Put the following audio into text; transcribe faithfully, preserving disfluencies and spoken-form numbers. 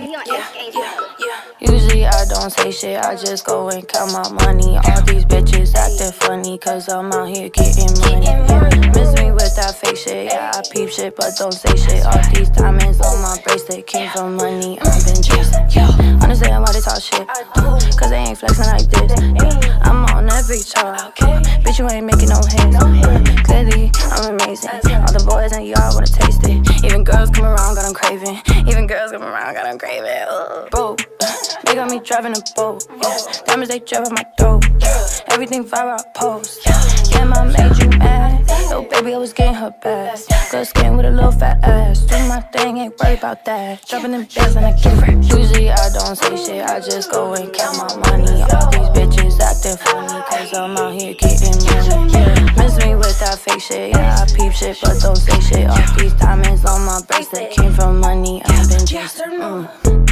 Usually I don't say shit, I just go and count my money. All these bitches acting funny, cause I'm out here getting money. Yeah. Miss me with that fake shit, yeah, I peep shit, but don't say shit. All these diamonds on my bracelet came from money I've been chasing. Understand why they talk shit, cause they ain't flexing like this. I'm on every chart, bitch, you ain't making no hits. Clearly, I'm amazing. All the boys in y'all wanna taste it. Even girls come around, got them craving. Even girls come around, got them craving. Bro, they got me driving a boat. Yeah. Diamonds, they drip on my throat. Yeah. Everything viral, I post. Damn, I made you mad. Yo, baby, I was getting her back. Good skin with a little fat ass. Do my thing, ain't worried about that. Dropping them bills and I get it. Usually I don't say shit, I just go and count my money. All these bitches acting funny, cause I'm out here getting money. Yeah. Miss me with that fake shit, yeah, I peep shit, but don't say shit. All these diamonds on my bracelet came from money I've been chasing. Mm.